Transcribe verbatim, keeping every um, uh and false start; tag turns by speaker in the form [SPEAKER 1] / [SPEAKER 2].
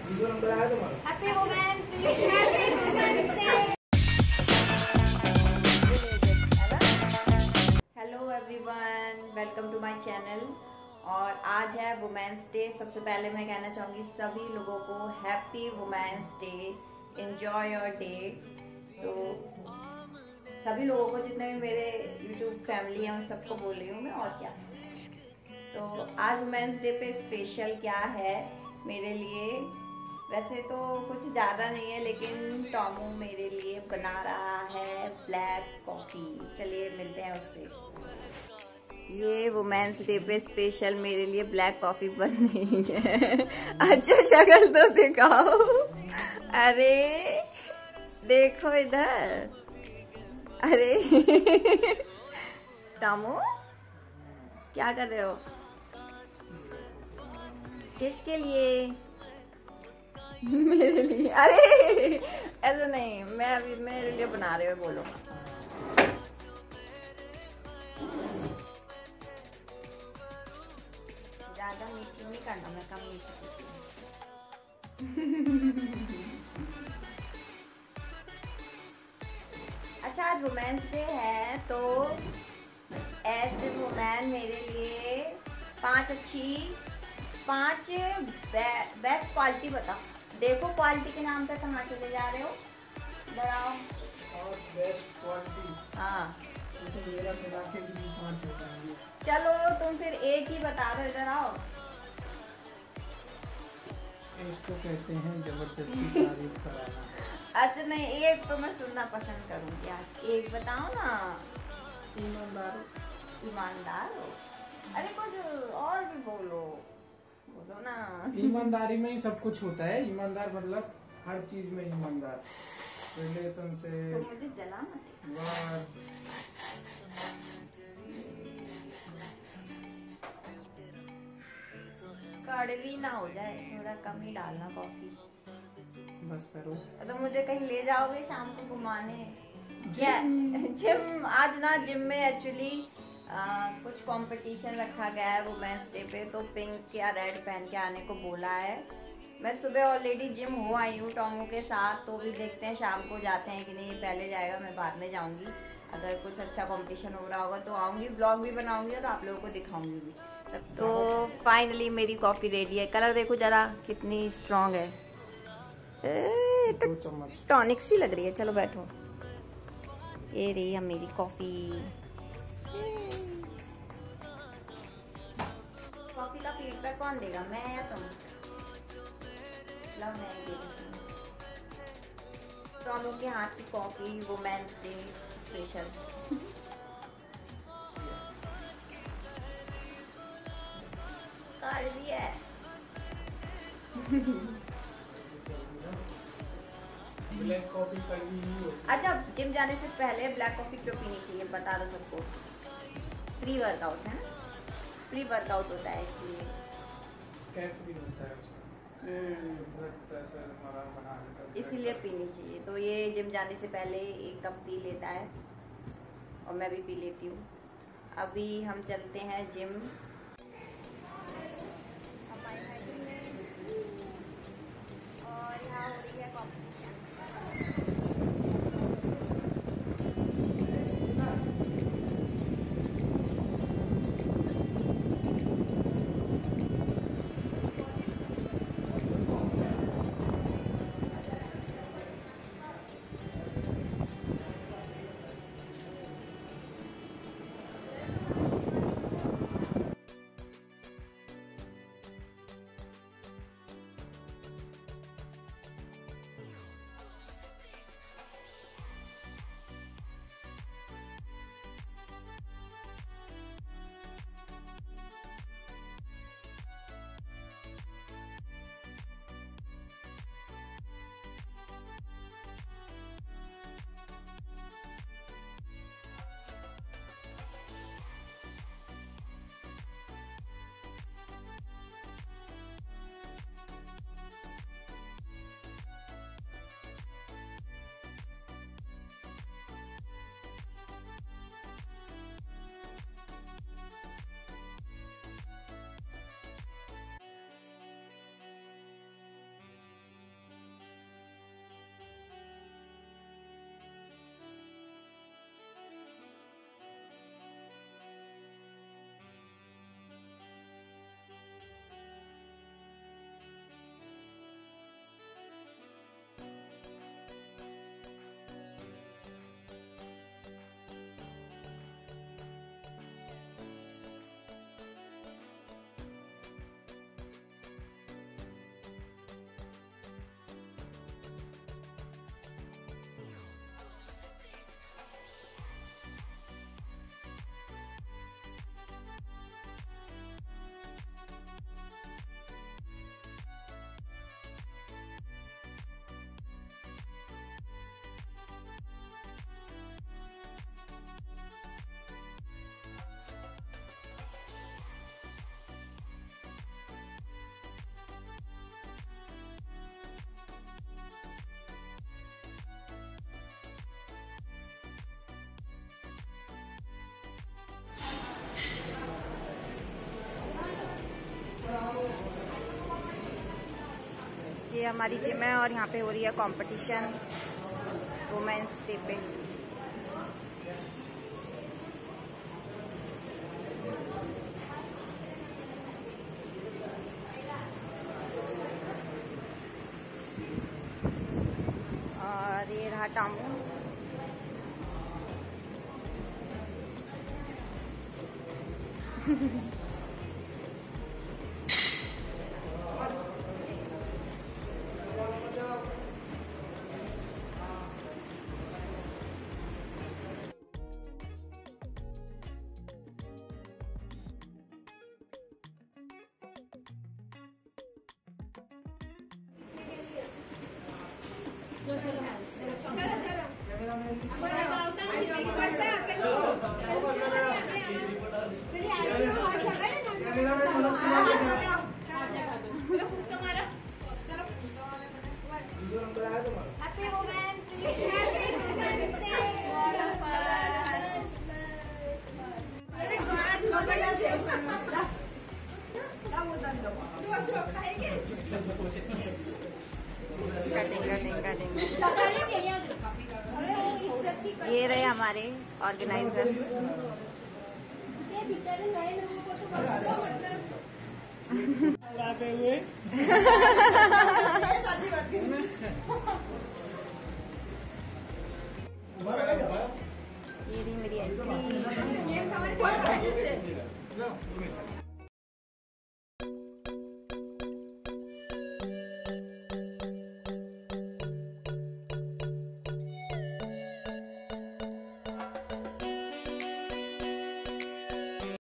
[SPEAKER 1] Happy women's day. Happy women's day. Hello everyone, welcome to my channel. और आज है women's day. सबसे पहले मैं कहना चाहूँगी सभी लोगों को happy women's day, enjoy your day. तो सभी लोगों को, जितने भी मेरे यूट्यूब फैमिली हैं, उन सबको बोल रही हूँ मैं, और क्या। तो आज वुमेन्स डे पे स्पेशल क्या है मेरे लिए, वैसे तो कुछ ज़्यादा नहीं है, लेकिन टॉमू मेरे लिए बना रहा है ब्लैक कॉफ़ी। चलिए मिलते हैं उससे। ये वुमेन्स डे पे स्पेशल मेरे लिए ब्लैक कॉफ़ी बन रही है। अच्छा शक्ल तो दिखाओ। अरे देखो इधर। अरे टॉमू क्या कर रहे हो? किसके लिए? मेरे लिए? अरे ऐसा नहीं, मैं अभी मेरे लिए बना रहे हो। बोलो। ज्यादा मीठी नहीं करना, मैं कम मीठी करती हूँ। अच्छा आज वुमेन्स डे है, तो एज ए वुमेन मेरे लिए पांच अच्छी पांच बे, बेस्ट क्वालिटी बताओ। देखो क्वालिटी के नाम पे कहाँ चले जा रहे हो? बताओ।
[SPEAKER 2] और बेस्ट क्वालिटी।
[SPEAKER 1] हाँ
[SPEAKER 2] मेरा मिला के भी पाँच हो जाएंगे।
[SPEAKER 1] चलो तुम फिर एक ही बता दो, इधर आओ।
[SPEAKER 2] इसको कहते हैं जबरदस्ती तारीफ कराना।
[SPEAKER 1] अच्छा नहीं, एक तो मैं सुनना पसंद करूँगी आज। एक बताओ ना।
[SPEAKER 2] ईमानदार।
[SPEAKER 1] ईमानदार हो? अरे कुछ और भी बोलो, बोलो ना।
[SPEAKER 2] ईमानदारी में ही सब कुछ होता है। ईमानदार मतलब हर चीज में ईमानदार, रिलेशन से।
[SPEAKER 1] तो मुझे जला मत।
[SPEAKER 2] वार
[SPEAKER 1] कड़वी ना हो जाए, थोड़ा कम ही डालना कॉफी।
[SPEAKER 2] बस करो।
[SPEAKER 1] तो मुझे कहीं ले जाओगे शाम को घुमाने? जिम। आज ना जिम में एक्चुअली कुछ कंपटीशन रखा गया है वुमेन्स डे पे, तो पिंक या रेड पहन के आने को बोला है। मैं सुबह ऑलरेडी जिम हो आई हूँ टॉमू के साथ, तो भी देखते हैं शाम को जाते हैं कि नहीं। पहले जाएगा, मैं बाद में जाऊँगी। अगर कुछ अच्छा कंपटीशन हो रहा होगा तो आऊँगी, ब्लॉग भी बनाऊँगी और आप लोगों को दिखाऊँगी भी। तो फाइनली मेरी कॉफ़ी रेडी है। कलर देखो जरा कितनी स्ट्रॉन्ग है। ए, तो टॉनिक सी लग रही है। चलो बैठो। ये रही है मेरी कॉफ़ी। कॉफी का फीडबैक कौन देगा, मैं या तुम? मैं ही टॉमू के हाथ की कॉफी वुमेन्स डे स्पेशल। कर दिया है।
[SPEAKER 2] ब्लैक कॉफी कड़वी नहीं होती।
[SPEAKER 1] अच्छा जिम जाने से पहले ब्लैक कॉफी क्यों पीनी चाहिए बता दो सबको। प्री वर्कआउट है ना, प्री वर्कआउट होता है इसलिए।
[SPEAKER 2] कैफीन होता है उसमें, ब्लड प्रेशर हमारा बना देता है,
[SPEAKER 1] इसीलिए पीनी चाहिए। तो ये जिम जाने से पहले एक कप पी लेता है, और मैं भी पी लेती हूँ। अभी हम चलते हैं जिम। और यहाँ हो रही है कॉम्पिटिशन। ये हमारी जिम है और यहाँ पे हो रही है कंपटीशन वुमेन्स डे पे। और ये रहा टामू। Happy Women's Day! Happy Women's Day! Cutting cutting cutting. ये रहे हमारे ऑर्गेनाइजर। बेचारे नए लोगों को तो बस दो मतलब।